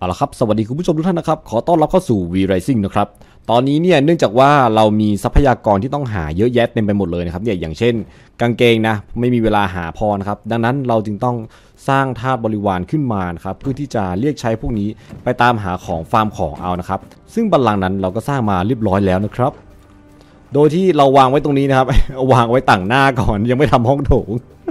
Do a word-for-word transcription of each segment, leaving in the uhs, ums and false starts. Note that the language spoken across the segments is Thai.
เอาละครับสวัสดีคุณผู้ชมทุกท่านนะครับขอต้อนรับเข้าสู่ V Rising นะครับตอนนี้เนี่ยเนื่องจากว่าเรามีทรัพยากรที่ต้องหาเยอะแยะเต็มไปหมดเลยนะครับเนี่ยอย่างเช่นกางเกงนะไม่มีเวลาหาพอนะครับดังนั้นเราจึงต้องสร้างทาสบริวารขึ้นมานะครับเพื่อที่จะเรียกใช้พวกนี้ไปตามหาของฟาร์มของเอานะครับซึ่งบัลลังก์นั้นเราก็สร้างมาเรียบร้อยแล้วนะครับโดยที่เราวางไว้ตรงนี้นะครับ วางไว้ต่างหน้าก่อนยังไม่ทำห้องโถง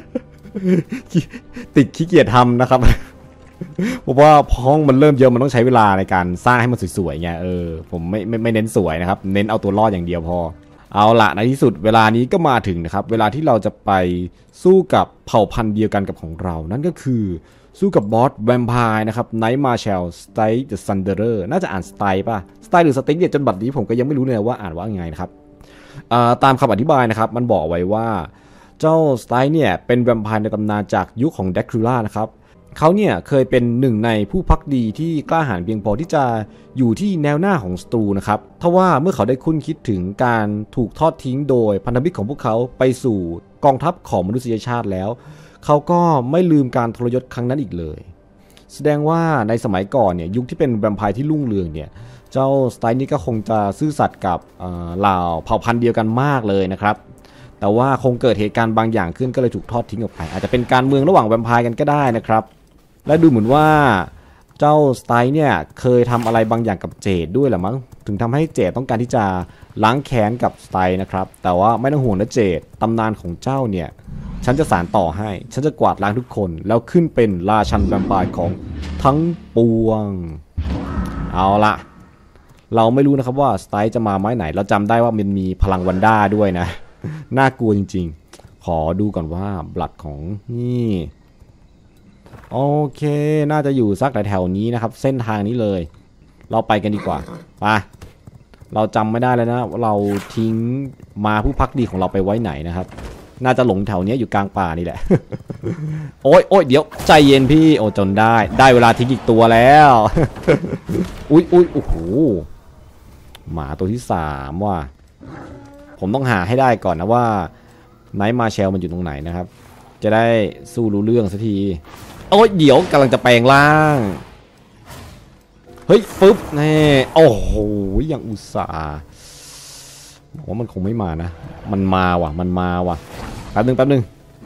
ติดขี้เกียจทำนะครับเพราะว่าห้องมันเริ่มเยอะมันต้องใช้เวลาในการสร้างให้มันสวยๆไงเออผมไม่ไม่ไม่เน้นสวยนะครับเน้นเอาตัวรอดอย่างเดียวพอเอาละในที่สุดเวลานี้ก็มาถึงนะครับเวลาที่เราจะไปสู้กับเผ่าพันธุ์เดียวกันกับของเรานั่นก็คือสู้กับบอสแวมไพร์นะครับไนท์มาร์แชลสไตล์เดอะซันเดอร์น่าจะอ่านสไตล์ป่ะสไตล์หรือสติ๊กเนี่ยจนบัดนี้ผมก็ยังไม่รู้เลยว่าอ่านว่าไงนะครับตามคำอธิบายนะครับมันบอกไว้ว่าเจ้าสไตล์เนี่ยเป็นแวมไพร์ในตำนานจากยุคของแดคูล่านะครับเขาเนี่ยเคยเป็นหนึ่งในผู้พักดีที่กล้าหาญเพียงพอที่จะอยู่ที่แนวหน้าของศัตรูนะครับทว่าเมื่อเขาได้คุ้นคิดถึงการถูกทอดทิ้งโดยพันธมิตรของพวกเขาไปสู่กองทัพของมนุษยชาติแล้วเขาก็ไม่ลืมการทรยศครั้งนั้นอีกเลยแสดงว่าในสมัยก่อนเนี่ยยุคที่เป็นแวมไพร์ที่รุ่งเรืองเนี่ยเจ้าสไตล์นี้ก็คงจะซื่อสัตย์กับเหล่าเผ่าพันธุ์เดียวกันมากเลยนะครับแต่ว่าคงเกิดเหตุการณ์บางอย่างขึ้นก็เลยถูกทอดทิ้งออกไปอาจจะเป็นการเมืองระหว่างแวมไพร์กันก็ได้นะครับและดูเหมือนว่าเจ้าสไตล์เนี่ยเคยทำอะไรบางอย่างกับเจดด้วยแหละมั้งถึงทำให้เจดต้องการที่จะล้างแค้นกับสไตล์นะครับแต่ว่าไม่ต้องห่วงนะเจดตำนานของเจ้าเนี่ยฉันจะสานต่อให้ฉันจะกวาดล้างทุกคนแล้วขึ้นเป็นราชันแวมไพร์ของทั้งปวงเอาละเราไม่รู้นะครับว่าสไตล์จะมาไม้ไหนเราจำได้ว่ามันมีพลังวันด้าด้วยนะน่ากลัวจริงๆขอดูก่อนว่าบลัดของนี่โอเคน่าจะอยู่สักแถวนี้นะครับเส้นทางนี้เลยเราไปกันดีกว่าไปเราจำไม่ได้แล้วนะเราทิ้งมาผู้พักดีของเราไปไว้ไหนนะครับน่าจะหลงแถวนี้อยู่กลางป่านี่แหละ โอ้ยโอ้ยเดี๋ยวใจเย็นพี่โอ้จนได้ได้เวลาทิ้งอีกตัวแล้ว อุ้ยอุ้ยโอ้โหหมาตัวที่สามว่ะผมต้องหาให้ได้ก่อนนะว่าไนท์มาร์แชลมันอยู่ตรงไหนนะครับจะได้สู้รู้เรื่องสักทีโอ้ยเดี๋ยวกำลังจะแปลงร่างเฮ้ยฟึบนี่โอ้โหยังอุตส่าห์บอกว่ามันคงไม่มานะมันมาว่ะมันมาว่ะแป๊บนึงแป๊บนึง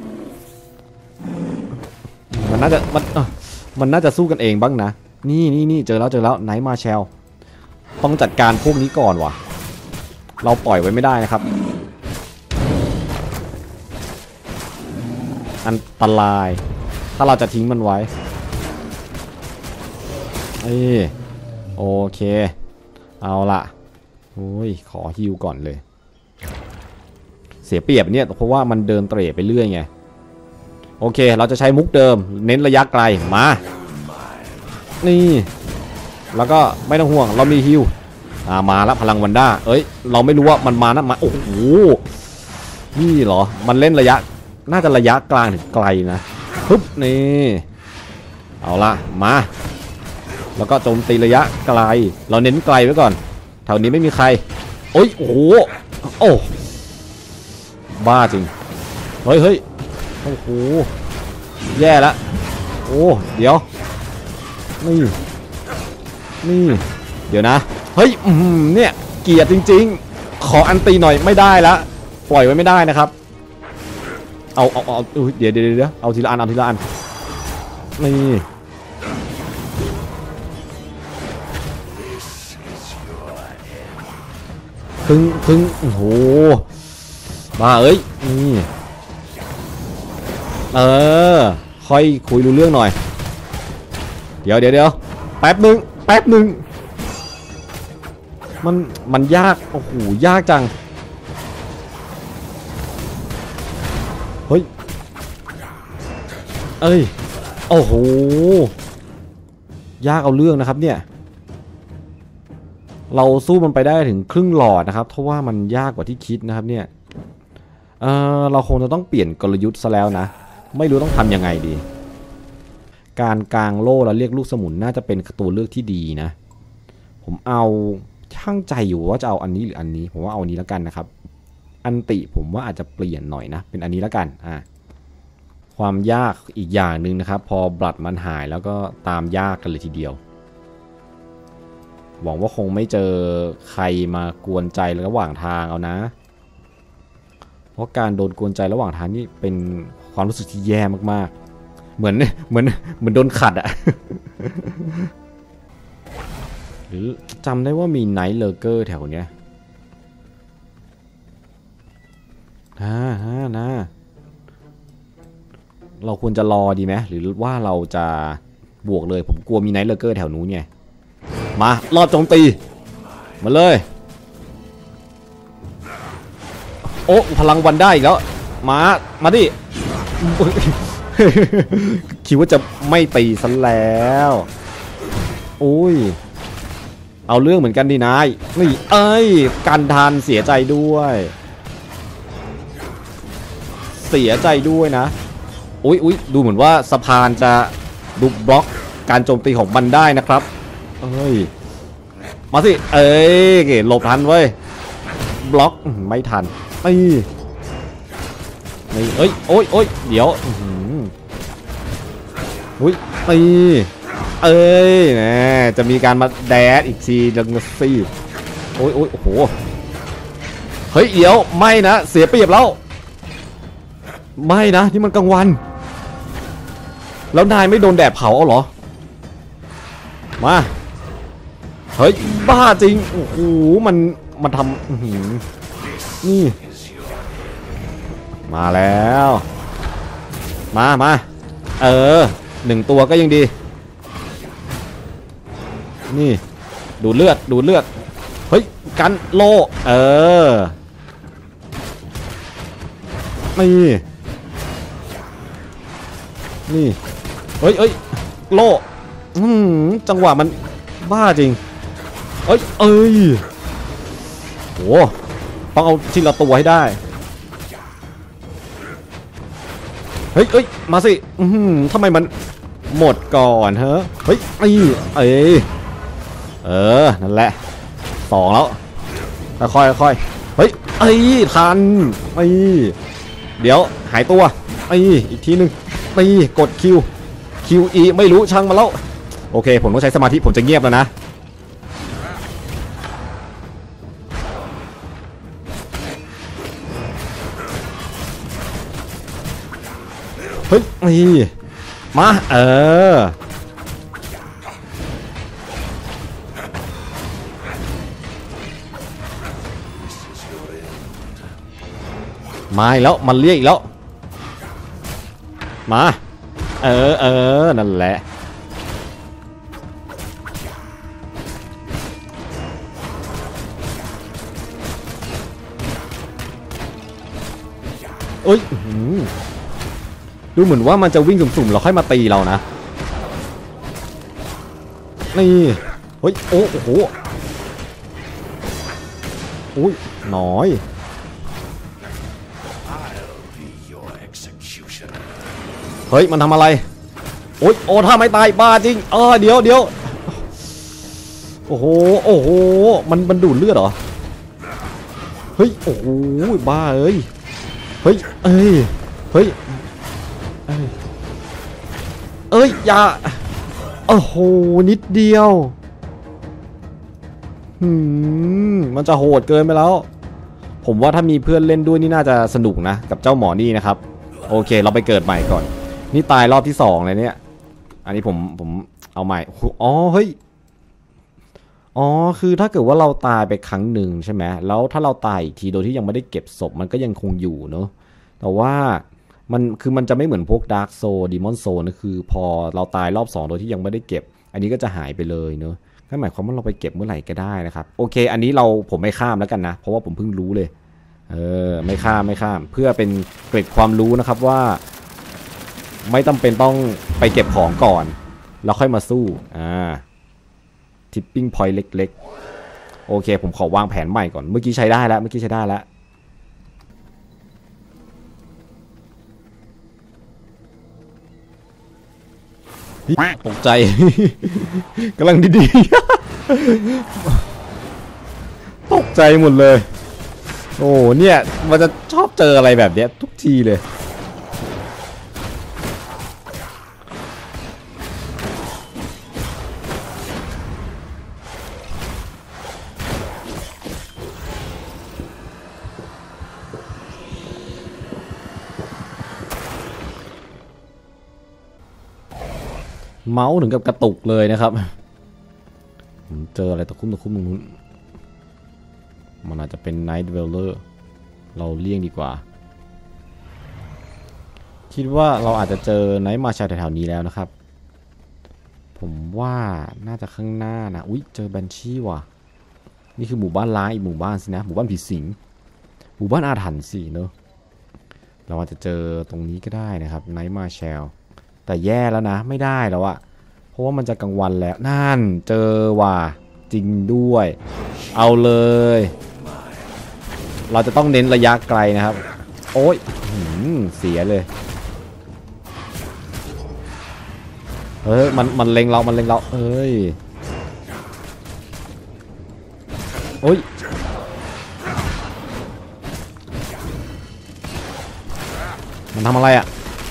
มันน่าจะมันเออมันน่าจะสู้กันเองบ้างนะนี่นี่นี่เจอแล้วเจอแล้วไนท์มาร์แชลต้องจัดการพวกนี้ก่อนว่ะเราปล่อยไว้ไม่ได้นะครับอันตรายถ้าเราจะทิ้งมันไว้เอ้ยโอเคเอาละโอ้ยขอฮิวก่อนเลยเสียเปรียบเนี่ยเพราะว่ามันเดินเตร่ไปเรื่อยไงโอเคเราจะใช้มุกเดิมเน้นระยะไกลมานี่แล้วก็ไม่ต้องห่วงเรามีฮิวอ่ามาแล้วพลังวันด้าเอ้ยเราไม่รู้ว่ามันมานะมาโอ้โหนี่เหรอมันเล่นระยะน่าจะระยะกลางถึงไกลนะปึ๊บนี่เอาละมาแล้วก็โจมตีระยะไกลเราเน้นไกลไว้ก่อนแถวนี้ไม่มีใครโอ้ยโอ้โหโอ้บ้าจริงเฮ้ยเฮ้ยโอ้โหแย่แล้วโอ้เดี๋ยวนี่นี่เดี๋ยวนะเฮ้ยเนี่ยเกลียดจริงๆขออันตีหน่อยไม่ได้แล้วปล่อยไว้ไม่ได้นะครับเอาเอาเอาเดี๋ยวเดี๋ยวเดี๋ยวเอาทีละอันเอาทีละอันนี่พึ่งพึ่งโอ้โหมาเอ้ยนี่เออค่อยคุยรู้เรื่องหน่อยเดี๋ยวเดี๋ยวเดี๋ยวแป๊บนึงแป๊บนึงมันมันยากโอ้โหยากจังเฮ้ยเอ้ยโอ้โหยากเอาเรื่องนะครับเนี่ยเราสู้มันไปได้ถึงครึ่งหลอดนะครับเพราะว่ามันยากกว่าที่คิดนะครับเนี่ยเออเราคงจะต้องเปลี่ยนกลยุทธ์ซะแล้วนะไม่รู้ต้องทำยังไงดีการกางโล่แล้วเรียกลูกสมุนน่าจะเป็นตัวเลือกที่ดีนะผมเอาช่างใจอยู่ว่าจะเอาอันนี้หรืออันนี้ผมว่าเอาอันนี้แล้วกันนะครับอันติผมว่าอาจจะเปลี่ยนหน่อยนะเป็นอันนี้แล้วกันอ่ะความยากอีกอย่างหนึ่งนะครับพอบลัดมันหายแล้วก็ตามยากกันเลยทีเดียวหวังว่าคงไม่เจอใครมากวนใจระหว่างทางเอานะเพราะการโดนกวนใจระหว่างทางนี่เป็นความรู้สึกที่แย่มากๆเหมือนเหมือนเหมือนโดนขัดอะหรือจำได้ว่ามีไนท์เลเกอร์แถวเนี้ยฮ่าฮ่านะเราควรจะรอดีไหมหรือว่าเราจะบวกเลยผมกลัวมีไนท์เลเกอร์แถวนู้นไงมารอบโจมตีมาเลยโอ้พลังวันได้อีกแล้วมามาดิคิดว่าจะไม่ตีซะแล้วโอ้ยเอาเรื่องเหมือนกันดีนายนี่เอ้ยการทานเสียใจด้วยเสียใจด้วยนะอุ้ยอุ้ยดูเหมือนว่าสะพานจะดูบล็อกการโจมตีของมันได้นะครับเอ้ยมาสิเอ้ยหลบทันเว้ยบล็อกไม่ทันไอ้เอ้ยโอ้ยโอ้ยเดี๋ยวอุ้ยไอ้เอ้ยนะจะมีการมาแดดอีกทีดังซี่โอ้ยโอ้ยโอ้โหเฮ้ยเดี๋ยวไม่นะเสียเปรียบแล้วไม่นะที่มันกลางวันแล้วนายไม่โดนแดดเผาเอาเหรอมาเฮ้ยบ้าจริงโอ้โหมันมันทำนี่มาแล้วมามาเออหนึ่งตัวก็ยังดีนี่ดูเลือดดูเลือดเฮ้ยกันโลเออนี่นี่เฮ้ยเฮ้ยโลอืมจังหวะมันบ้าจริงเอ้ยเอ้ยโหต้องเอาทีละตัวให้ได้เฮ้ยเฮ้ยมาสิอืมทำไมมันหมดก่อนเฮ้ยเฮ้ยไอ้เอ้ยเออนั่นแหละสองแล้วค่อยค่อยเฮ้ยไอ้ทันไอ้เดี๋ยวหายตัวไอ้อีกทีนึงไอ้กดคิวคิวอีไม่รู้ช่างมาแล้วโอเคผมต้องใช้สมาธิผมจะเงียบแล้วนะเฮ้ยนี่มาเออมาแล้วมันเรียกอีกแล้วมาเออเออนั่นแหละเอ้ยดูเหมือนว่ามันจะวิ่งสุ่มๆเราค่อยมาตีเรานะนี่เฮ้ยโอ้โหอุ้ยน้อยเฮ้ยมันทำอะไรโอ้ยโอ้ถ้าไม่ตายบ้าจริงเออเดี๋ยวเดี๋ยวโอ้โหโอ้โหมันมันดูดเลือดเหรอเฮ้ยโอ้โหบ้าเอ้ยเฮ้ยเอ้ยเฮ้ยเอ้ยอย่าโอ้โหนิดเดียวหืมมันจะโหดเกินไปแล้วผมว่าถ้ามีเพื่อนเล่นด้วยนี่น่าจะสนุกนะกับเจ้าหมอนี่นะครับโอเคเราไปเกิดใหม่ก่อนนี่ตายรอบที่สองเลยเนี่ยอันนี้ผมผมเอาใหม่อ๋อเฮ้ยอ๋อคือถ้าเกิดว่าเราตายไปครั้งหนึ่งใช่ไหมแล้วถ้าเราตายอีกทีโดยที่ยังไม่ได้เก็บศพมันก็ยังคงอยู่เนอะแต่ว่ามันคือมันจะไม่เหมือนพวกดาร์กโซดีมอนโซนะคือพอเราตายรอบสองโดยที่ยังไม่ได้เก็บอันนี้ก็จะหายไปเลยเนอะนั่นหมายความว่าเราไปเก็บเมื่อไหร่ก็ได้นะครับโอเคอันนี้เราผมไม่ข้ามแล้วกันนะเพราะว่าผมเพิ่งรู้เลยเออไม่ข้ามไม่ข้ามเพื่อเป็นเกร็ดความรู้นะครับว่าไม่จำเป็นต้องไปเก็บของก่อนแล้วค่อยมาสู้อ่าทิปปิ้งพอยต์เล็กๆโอเคผมขอวางแผนใหม่ก่อนเมื่อกี้ใช้ได้แล้วเมื่อกี้ใช้ได้แล้วตกใจกำลังดีๆตกใจหมดเลยโอ้เนี่ยมันจะชอบเจออะไรแบบเนี้ยทุกทีเลยเมาส์ถึงกับกระตุกเลยนะครับเจออะไรตะคุ่มตะคุ่มตรงนู้นมันอาจจะเป็น Night Dweller เราเลี่ยงดีกว่าคิดว่าเราอาจจะเจอไนท์มาชาแถวๆนี้แล้วนะครับผมว่าน่าจะข้างหน้านะอุ๊ยเจอแบนชี่ว่ะนี่คือหมู่บ้านล้างอีกหมู่บ้านสินะหมู่บ้านผีสิงหมู่บ้านอาถรรพ์สิเนอะเราอาจจะเจอตรงนี้ก็ได้นะครับไนท์มาแชลแต่แย่แล้วนะไม่ได้แล้วอะเพราะว่ามันจะกลางวันแล้วนั่นเจอว่ะจริงด้วยเอาเลยเราจะต้องเน้นระยะไกลนะครับโอ๊ยเสียเลยเฮ้ยมันมันเล็งเรามันเล็งเราเอ้ยโอ้ยมันทำอะไรอ่ะ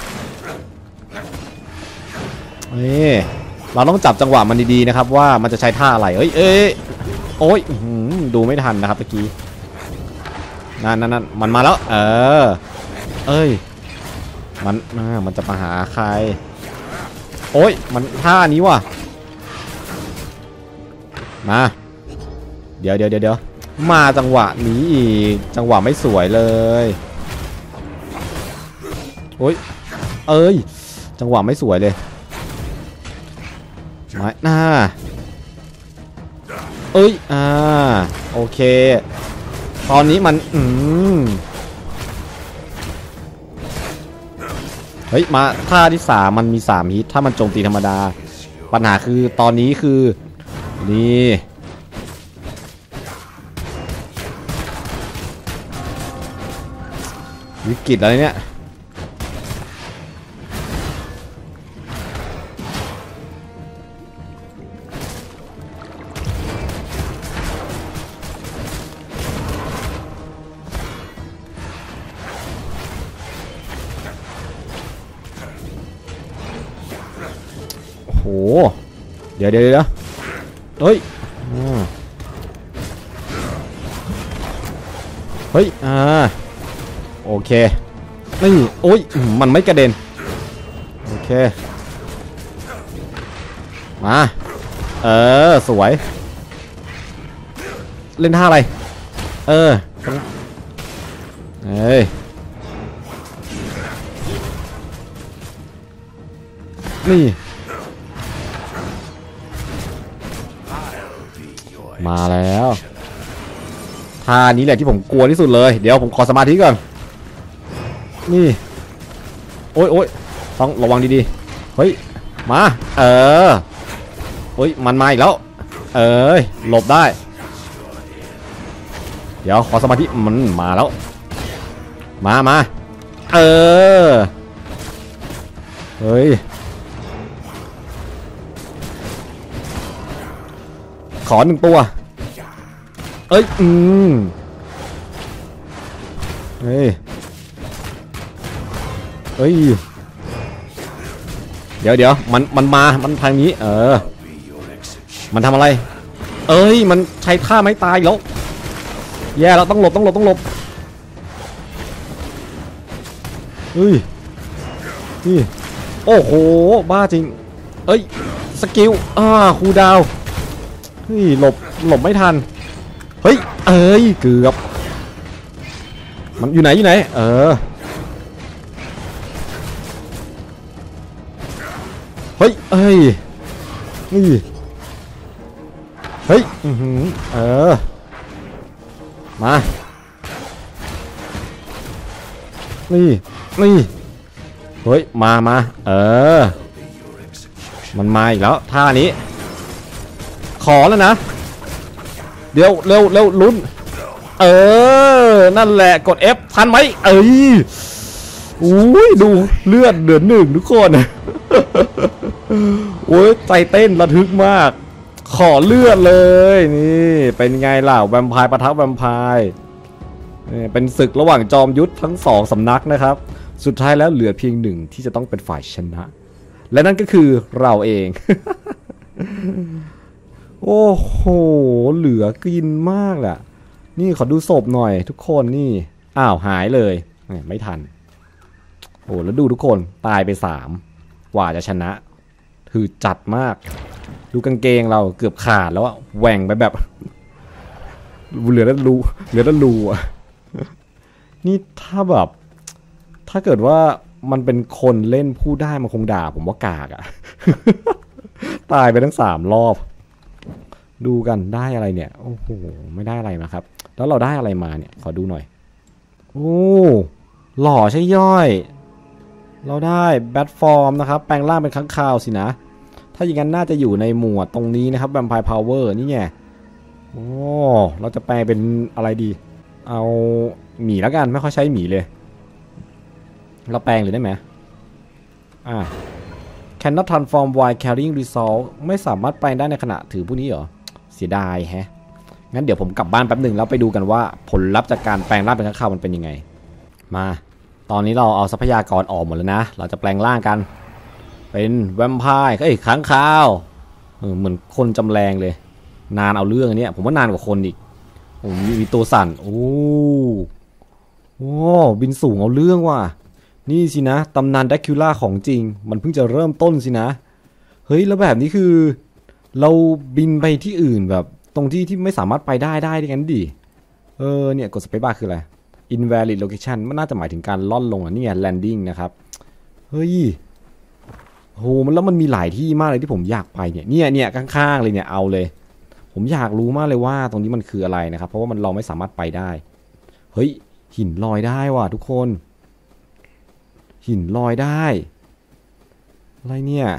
เฮ้ยเราต้องจับจังหวะมันดีๆนะครับว่ามันจะใช้ท่าอะไรเอ้ยเอ้ยโอ้ยดูไม่ทันนะครับเมื่อกี้นั่นนั่นนั่นมันมาแล้วเออเอ้ยมันมันจะมาหาใครโอ้ยมันท่านี้ว่ะมาเดี๋ยวเดี๋ยวเดี๋ยวมาจังหวะนี้อีกจังหวะไม่สวยเลยโอ้ยเอ้ยจังหวะไม่สวยเลยมาหน้าเอ้ยอ่าโอเคตอนนี้มันอืมเฮ้ยมาท่าที่สามมันมีสามฮิตถ้ามันโจมตีธรรมดาปัญหาคือตอนนี้คือนี่วิกฤตอะไรเนี่ยโอ้เดี๋ยวเดี๋ยวเดี๋ยวเฮ้ยเฮ้ยอ่าโอเคนี่โอ้ยมันไม่กระเด็นโอเคมาเออสวยเล่นท่าอะไรเออเฮ้ยนี่มาแล้วท่านี้แหละที่ผมกลัวที่สุดเลยเดี๋ยวผมขอสมาธิก่อนนี่โอ้ยโอ้ยต้องระวังดีๆเฮ้ยมาเออโอ้ยมันมาอีกแล้วเอ้ยหลบได้เดี๋ยวขอสมาธิมันมาแล้วมามาเออเฮ้ยขอหนึ่งตัวเอ้ยอืมเฮ้ยเฮ้ยเดี๋ยวเดี๋ยวมันมันมามันทางนี้เออมันทำอะไรเอ้ยมันใช้ท่าไม้ตายแล้วแย่เราต้องหลบต้องหลบต้องหลบเฮ้ยนี่โอ้โหบ้าจริงเอ้ยสกิลอ่าคูดาวเฮ้ยหลบหลบไม่ทันเฮ้ยเอ้ยเกือบมันอยู่ไหนอยู่ไหนเออเฮ้ยเอ้ยนี่เฮ้ยอือหือเออมานี่นี่เฮ้ยมามาเออมันมาอีกแล้วท่านี้ขอแล้วนะเดี๋ยวเร็วเร็วลุ้นเออนั่นแหละกด F ทันไหมเอ้ยอุ้ยดูเลือดเดือดหนึ่งทุกคนโอ้ยใจเต้นระทึกมากขอเลือดเลยนี่เป็นไงล่ะแวมไพร์ปะทะแวมไพร์เป็นศึกระหว่างจอมยุทธทั้งสองสำนักนะครับสุดท้ายแล้วเหลือเพียงหนึ่งที่จะต้องเป็นฝ่ายชนะและนั่นก็คือเราเอง โอ้โหเหลือกินมากแหละนี่ขอดูศพหน่อยทุกคนนี่อ้าวหายเลยไม่ทันโอ้แล้วดูทุกคนตายไปสามกว่าจะชนะ ถคือจัดมากดูกางเกงเราเกือบขาดแล้วอะแหว่งไปแบบเหลือแต่รูเหลือแต่รูอะนี่ถ้าแบบถ้าเกิดว่ามันเป็นคนเล่นผู้ได้มันคงด่าผมว่ากากอะ ตายไปทั้งสามรอบดูกันได้อะไรเนี่ยโอ้โหไม่ได้อะไรนะครับแล้วเราได้อะไรมาเนี่ยขอดูหน่อยโอ้หล่อใช่ย่อยเราได้แบทฟอร์มนะครับแปลงร่างเป็นค้างคาวสินะถ้าอย่างนั้นน่าจะอยู่ในหมวดตรงนี้นะครับแวมไพร์พาวเวอร์นี่ไงโอ้เราจะแปลงเป็นอะไรดีเอาหมีแล้วกันไม่ค่อยใช้หมีเลยเราแปลงเลยได้ไหมอ่า cannot transform while carrying resolve ไม่สามารถแปลงได้ในขณะถือพวกนี้เหรอเสียดายแฮะงั้นเดี๋ยวผมกลับบ้านแป๊บหนึ่งแล้วไปดูกันว่าผลลัพธ์จากการแปลงร่างเป็นค้างคาวมันเป็นยังไงมาตอนนี้เราเอาทรัพยากรออกหมดแล้วนะเราจะแปลงร่างกันเป็นแวมไพร์เอ้ยค้างคาวเออเหมือนคนจำแรงเลยนานเอาเรื่องอันนี้ผมว่านานกว่าคนอีกโอ้มีตัวสั่นโอ้โอ้บินสูงเอาเรื่องว่ะนี่สินะตำนานแดคิวล่าของจริงมันเพิ่งจะเริ่มต้นสินะเฮ้ยแล้วแบบนี้คือเราบินไปที่อื่นแบบตรงที่ที่ไม่สามารถไปได้ได้ด้วยกันดิเออเนี่ยกดสเปซบาร์คืออะไร invalid location มันน่าจะหมายถึงการล่อนลงอ่ะนี่ไง landing นะครับเฮ้ยโหมันแล้วมันมีหลายที่มากเลยที่ผมอยากไปเนี่ยเนี่ยเนี่ยข้างๆเลยเนี่ยเอาเลยผมอยากรู้มากเลยว่าตรงนี้มันคืออะไรนะครับเพราะว่ามันเราไม่สามารถไปได้เฮ้ยหินลอยได้ว่ะทุกคนหินลอยได้อะไรเนี่ย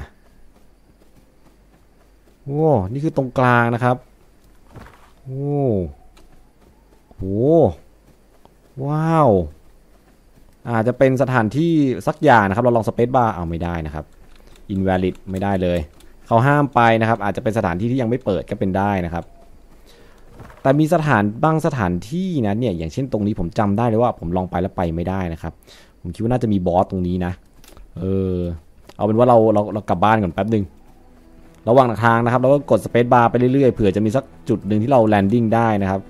โอ้นี่คือตรงกลางนะครับโอ้โหว้าวอาจจะเป็นสถานที่สักอย่างนะครับเราลองสเปซบาร์เอาไม่ได้นะครับ invalid ไม่ได้เลยเขาห้ามไปนะครับอาจจะเป็นสถานที่ที่ยังไม่เปิดก็เป็นได้นะครับแต่มีสถานบางสถานที่นะเนี่ยอย่างเช่นตรงนี้ผมจำได้เลยว่าผมลองไปแล้วไปไม่ได้นะครับผมคิดว่าน่าจะมีบอสตรงนี้นะเออเอาเป็นว่าเราเราเรากลับบ้านก่อนแป๊บนึงระหว่างทางนะครับเราก็กดสเปซบาร์ไปเรื่อยๆเผื่อจะมีสักจุดหนึ่งที่เราแลนดิ้งได้นะครับ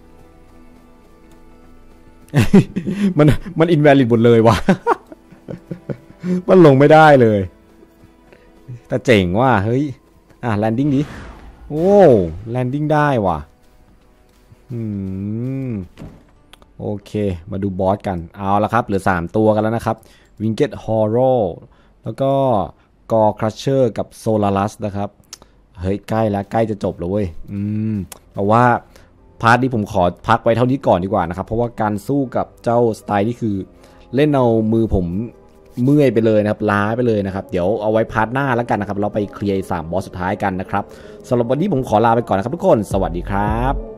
มันมันอินแวลิดหมดเลยว่ะ มันลงไม่ได้เลยแต่เจ๋งว่ะเฮ้ยอ่ะแลนดิ้งดิโอ้แลนดิ้งได้ว่ะอืมโอเคมาดูบอสกันเอาละครับเหลือสามตัวกันแล้วนะครับวิงเก็ตฮอร์โรแล้วก็กอร์ครัชเชอร์กับโซลารัสนะครับเฮ้ยใกล้แล้วใกล้จะจบแล้วเว้ยอืมแต่ว่าพาร์ทนี้ผมขอพักไว้เท่านี้ก่อนดีกว่านะครับเพราะว่าการสู้กับเจ้าสไตล์นี่คือเล่นเอามือผมเมื่อยไปเลยนะครับล้าไปเลยนะครับเดี๋ยวเอาไว้พาร์ทหน้าแล้วกันนะครับเราไปเคลียร์สามบอสสุดท้ายกันนะครับสำหรับวันนี้ผมขอลาไปก่อนนะครับทุกคนสวัสดีครับ